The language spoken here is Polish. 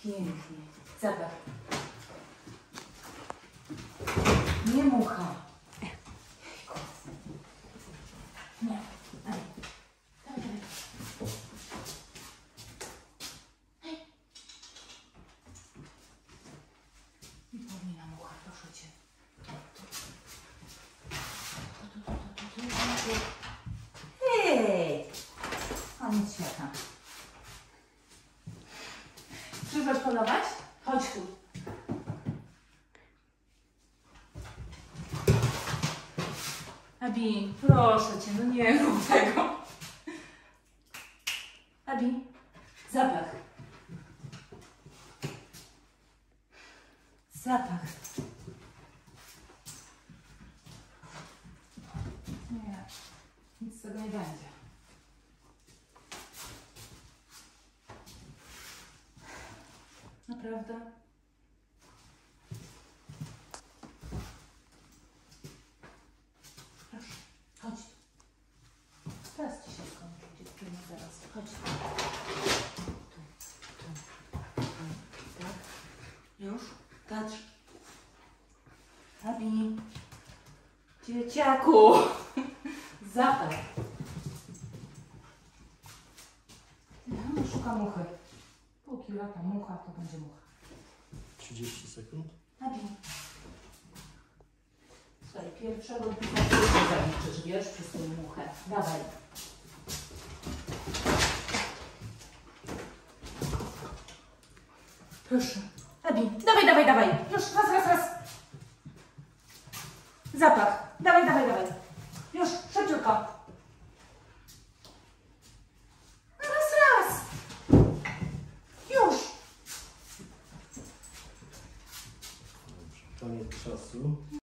Pięknie. Zapach. Nie mucha. Nie. Dawaj. Dawaj. Nie powinna mucha, proszę cię. Hej! Koniec świata. Przyszłaś polować? Chodź tu. Abi, proszę cię, no nie rób tego. Abi, zapach. Zapach. Nie, nic z tego nie będzie. Naprawdę? Proszę, chodź. Teraz ci się skończy, dziewczyno, zaraz. Chodź. Tu. Tak? Już? Patrz. Abi. Dzieciaku. Zapach. No, szuka muchy. Póki lata mucha, to będzie mucha. 30 sekund. Abi. Słuchaj, pierwszego dnia nie zaliczysz, wiesz, przez tę muchę. Dawaj. Proszę. Abi, dawaj, dawaj, dawaj. Już, raz. Zapach. Dawaj. Już, szybciutko. Raz. Już. Dobrze, koniec czasu.